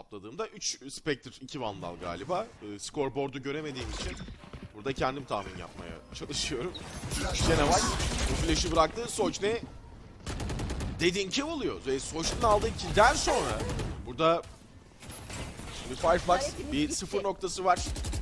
hesapladığımda 3 Spectre, 2 Vandal galiba. Scoreboard'u göremediğim için burada kendim tahmin yapmaya çalışıyorum. Genevay bu flash'ı bıraktı. Sochne dediğin kill oluyor. Ve Sochne'nin aldığı kill'den sonra burada şimdi Fireflux bir 0 noktası var.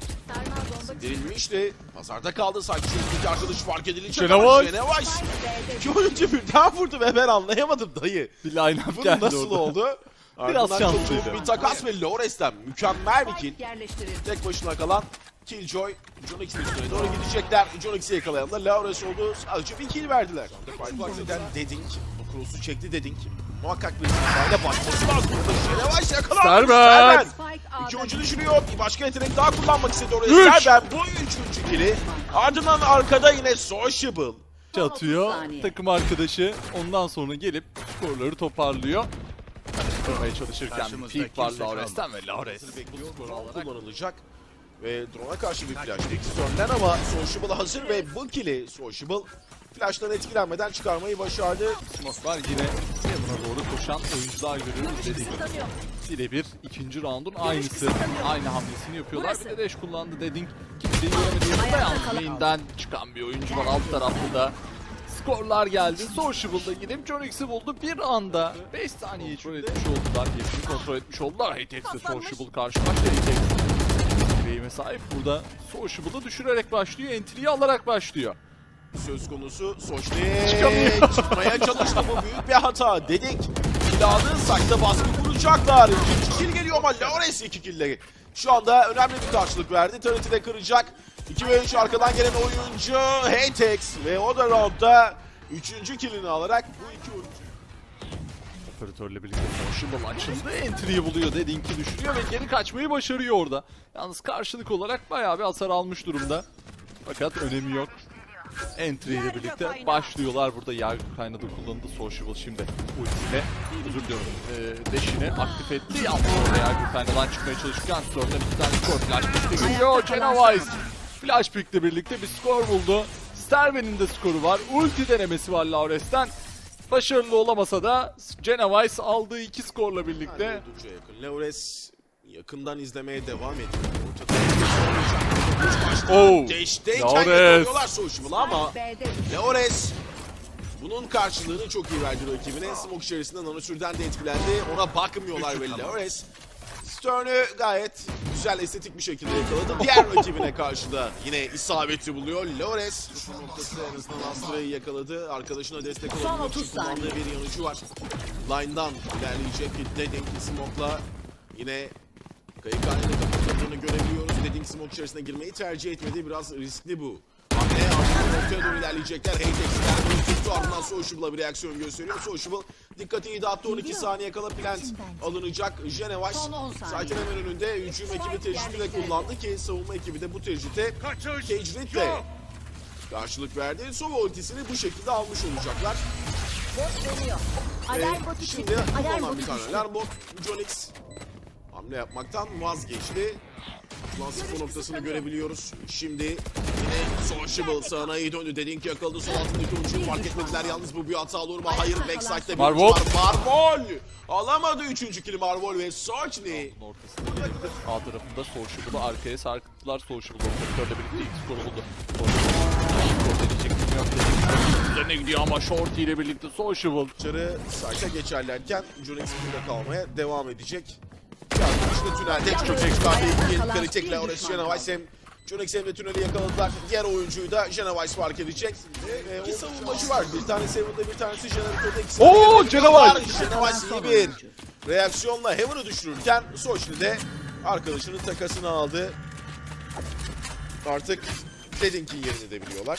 Sindirilmişti. Pazarda kaldı. Sanki şuradaki arkadaş fark edilecek ama Genevay 2 oyuncu birden vurdu ve ben anlayamadım dayı. Bir line-up Bu geldi nasıl orada. oldu? Biraz Ardından şanslıydı. çok bir takas ve Laures'ten mükemmel bir kill. Tek başına kalan Killjoy, Jonix'in üstüne doğru gidecekler. Jonix'i yakalayan da Laures oldu. Sadece bir kill verdiler. Fireflux'den Dedink, bu cross'u çekti Dedink. Muhakkak bir sırayla başlaması lazım. Burada Genevay yakalandı. Serben! İki oyuncu düşürüyor. Bir başka yetenek daha kullanmak istedi oraya. Serben bu üçüncü kill'i. Ardından arkada yine Sociable. Atıyor takım arkadaşı, ondan sonra gelip skorları toparlıyor. Kurmaya çalışırken bir peek var Laures'ten ve Laures kullanılacak. Ve drone'a karşı bir flash Xtern'den ama Sociable hazır ve bu kill'i Sociable flash'tan etkilenmeden çıkarmayı başardı. Smoke var yine buna doğru koşan oyuncular görüyoruz dedik. Birebir ikinci roundun aynısı. Aynı hamlesini yapıyorlar. Bir de dash kullandı Dedink. Kimseyi göremedi. Yanında yalnız main'den çıkan bir oyuncu var alt tarafta da. Skorlar geldi. Sociable'da gidip Jonix'i buldu. Bir anda 5 saniye kontrol etmiş oldular. Yerini kontrol etmiş oldular. Hatex ile Sociable karşılaştı. Hatex claim'e sahip. Burada Sociable'ı düşürerek başlıyor. Entry'yi alarak başlıyor. Söz konusu Sochne çıkmaya çalıştı, bu büyük bir hata dedik. Silahını sakta baskı kuracaklar. 2 kill geliyor ama Laures 2 kill'leri. Şu anda önemli bir karşılık verdi. Turret'i de kıracak. 2 ve 3 arkadan gelen oyuncu Hatex ve o da roundda 3. kill'ini alarak bu iki oyuncu. Operatörle birlikte Sociable açıldı. Entry'yi buluyor. Dedink'i düşürüyor ve geri kaçmayı başarıyor orada. Yalnız karşılık olarak bayağı bir hasar almış durumda. Fakat önemi yok. Entry ile birlikte başlıyorlar. Burada yargı kaynadı kullanıldı. Sociable şimdi ultiyle, özür diliyorum, dash'ini aktif etti. Yalnız orada yargı kaynadan çıkmaya çalışırken Storm'dan 2 tane skor. Flash pick'te geliyor. Genevay flash pick'le birlikte bir skor buldu. Sterven'in de skoru var. Ulti denemesi var Laures'ten. Başarılı olamasa da Genevay aldığı 2 skorla birlikte. Oldukça yakın. Laures yakından izlemeye devam ediyor. Dash'teyken yakalıyorlar Sociable'ı ama Laures bunun karşılığını çok iyi verdi rakibine. Smoke içerisinden Nanosür'den de etkilendi. Ona bakmıyorlar ve Laures Stern'ü gayet güzel, estetik bir şekilde yakaladı. Diğer rakibine karşı da yine isabeti buluyor. Laures bu noktası en azından Astra'yı yakaladı. Arkadaşına destek olabilmek için kullandığı bir yanıcı var. Line'dan ilerleyecek Dedink Smoke'la yine kayıkhanede kapatıldığını görebiliyoruz. Dedink Smoke içerisine girmeyi tercih etmedi. Biraz riskli bu. Hamle artık noktaya doğru ilerleyecekler. Hatex'ler bunu tuttu. Ardından Sociable'a bir reaksiyon gösteriyor. Sociable dikkati iyi dağıttı. 12 saniye kala plant alınacak. Genevay zaten hemen önünde hücum ekibi tecrübüyle kullandı ki savunma ekibi de bu tecrübüte Cage'le karşılık verdi. Sova ultisini bu şekilde almış olacaklar. Şimdi kullanılan bir tane alarm bot. Jonix hamle yapmaktan vazgeçti. Ulan sıfır noktasını görebiliyoruz. Şimdi yine Sociable sağına iyi döndü. Dedink yakaladı. Sol altındaki oyuncuyu fark etmediler. Yalnız bu bir hata olur mu? Hayır, backside'de bir Marvel. Marvel alamadı 3. kill'i Marvel ve Sochne. Ortasında birlikte A tarafında Sociable'ı arkaya sarkıttılar. Sociable operatörle birlikte ilk skoru buldu. Skor deneyecek bilmiyorum. Üzerine gidiyor ama Shorty ile birlikte Sociable. Dışarı site'a geçerlerken Jonix burada kalmaya devam edecek. Arkadaşlar tünelde çökecekler. İlk kritik Laures Genevay hem Jonix hem de tüneli yakaladılar. Diğer oyuncuyu da Genevay fark edecek. İki savunmacı var. Bir tanesi Heaven'da, bir tanesi Genevay'da. Ooo Genevay! Genevay iyi bir reaksiyonla Heaven'ı düşürürken Sochne de arkadaşının takasını aldı. Artık Dedink'in yerini de biliyorlar.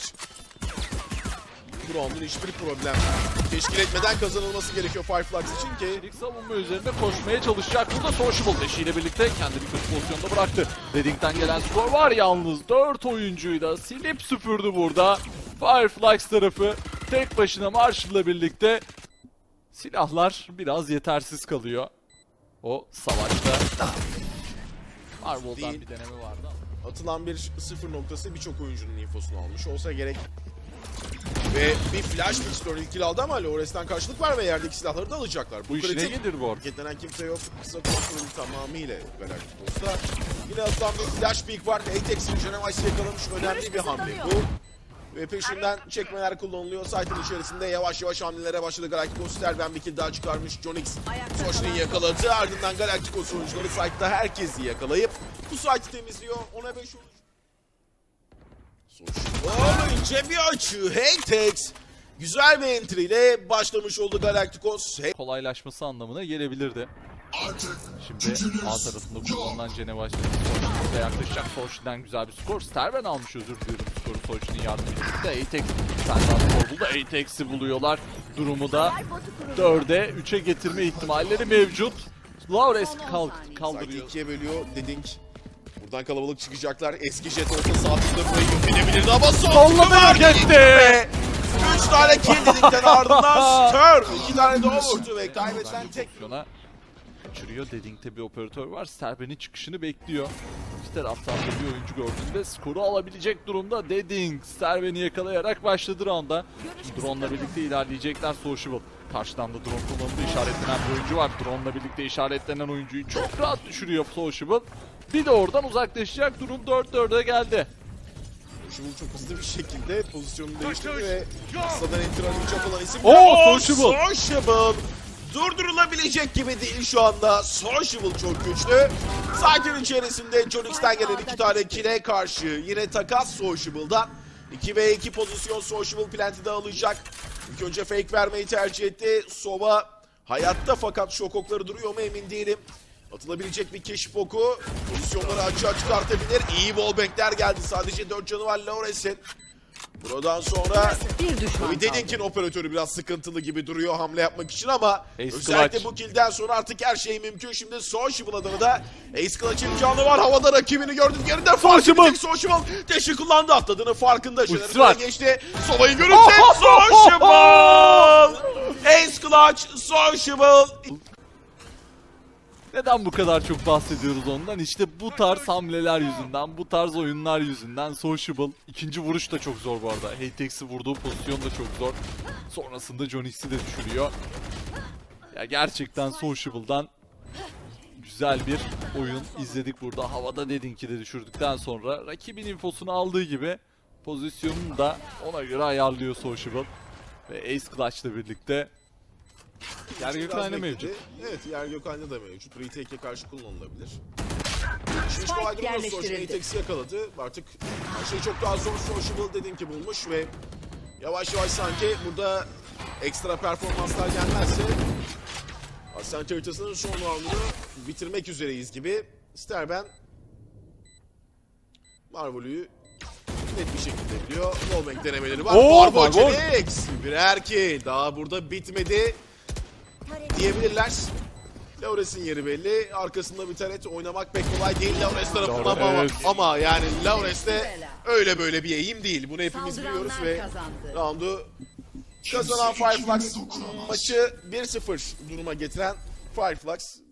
Bu round'un hiçbir problem teşkil etmeden kazanılması gerekiyor Fireflux için ki İlk savunma üzerinde koşmaya çalışacak. Burada Sociable eşiyle birlikte kendini kötü pozisyonda bıraktı. Dedink'ten gelen skor var yalnız. 4 oyuncuyu da silip süpürdü burada. Fireflux tarafı tek başına Marshall'la birlikte. Silahlar biraz yetersiz kalıyor. O savaşta. Marvel'dan bir deneme vardı ama. atılan bir sıfır noktası birçok oyuncunun infosunu almış olsa gerek. Ve bir flash pistol ilk kill aldı ama Laures'ten karşılık var ve yerdeki silahları da alacaklar. Bu işine gelir bu arada. Hareketlenen kimse yok. Kısa kontrolü tamamıyla Galacticos'ta. Yine atılan bir flash peek var. Atex'in Genevice'i yakalamış. Önemli bir hamle bu. Ve peşinden çekmeler kullanılıyor. Site'ın içerisinde yavaş yavaş hamlelere başladı Galacticos. Sterben bir kill daha çıkarmış. Jonix Soşni'yi yakaladı. Ardından Galacticos oyuncuları site'da herkesi yakalayıp bu site'ı temizliyor. Ona 5 oyuncu. Ince bir açı. Hatex güzel bir entry ile başlamış oldu Galacticos. Kolaylaşması anlamına gelebilirdi. Şimdi A tarafında kullanılan Genevice ve yaklaşacak. Soşni'den güzel bir skor. Sterben almış, özür diliyorum, skoru Soşni'nin yardımıyla. Atex senden skor buldu. Atex'i buluyorlar. Durumu da 4'e 3'e getirme ihtimalleri mevcut. Laures kaldırıyor. Site 2'ye bölüyor Dedink. Buradan kalabalık çıkacaklar. Eski jet orta sahasında burayı yok edebilirdi ama Solla gitti. 3 tane kill Dedink'ten ardından Stern 2 tane daha vurdu ve kaybedilen tek. Kaçırıyor. Dedink'te bir operatör var. Sterben'in çıkışını bekliyor. İki taraftan da bir oyuncu gördüğünde skoru alabilecek durumda Dedink. Sterben'i yakalayarak başladı rounda. Drone'la birlikte ilerleyecekler. Sociable. Karşıdan da drone kullanıldı. İşaretlenen bir oyuncu var. Drone'la birlikte işaretlenen oyuncuyu çok rahat düşürüyor Sociable. Bir de oradan uzaklaşacak. Durum 4-4'e geldi. Sociable çok hızlı bir şekilde pozisyonunu değiştirdi ve kısadan enter alacak olan isim. Sociable durdurulabilecek gibi değil şu anda. Sociable çok güçlü. Site'in içerisinde Jonix'ten gelen 2 tane kill'e karşı yine takas Sociable'dan. 2v2 pozisyon Sociable Plant'i alacak. İlk önce fake vermeyi tercih etti. Sova hayatta fakat şok okları duruyor mu emin değilim. Atılabilecek bir keşif oku. Pozisyonları açığa çıkartabilir. İyi wallbang'ler geldi. Sadece 4 canı var Laures'in. Buradan sonra Dedink'in operatörü biraz sıkıntılı gibi duruyor hamle yapmak için ama özellikle bu kill'den sonra artık her şey mümkün. Şimdi Sociable adına da Ace Clutch imkanı var. Havada rakibini gördüm. Geriden fark edecek Sociable. Deşi kullandı, atladığının farkında. Jeneratör'e geçti. Sova'yı görünce Sociable. Ace Clutch, Sociable. Neden bu kadar çok bahsediyoruz ondan? İşte bu tarz hamleler yüzünden, bu tarz oyunlar yüzünden Sociable. İkinci vuruş da çok zor bu arada. Hatex'i vurduğu pozisyon da çok zor. Sonrasında Jonix'i de düşürüyor. Ya gerçekten Sociable'dan güzel bir oyun izledik burada. Havada Dedink'i de düşürdükten sonra rakibin infosunu aldığı gibi pozisyonunu da ona göre ayarlıyor Sociable. Ve Ace Clutch'la birlikte yer gökhane mevcut. Evet, yer gökhane de mevcut. Retake'e karşı kullanılabilir. İşimiz kolay durmuyor. Sociable Atex'i yakaladı. Artık her şey çok daha zor. Sociable Dedink'i bulmuş ve yavaş yavaş sanki burada ekstra performanslar gelmezse Ascent haritasının son roundunu bitirmek üzereyiz gibi. Sterben Marvel'ü net bir şekilde biliyor. Wallbang denemeleri var. Marvel birer ki daha burada bitmedi diyebilirler. Laures'in yeri belli. Arkasında bir taret oynamak pek kolay değil Laures tarafından ama yani Laures'te öyle böyle bir eğim değil. Bunu hepimiz biliyoruz ve roundu kazanan Fireflux maçı 1-0 duruma getiren Fireflux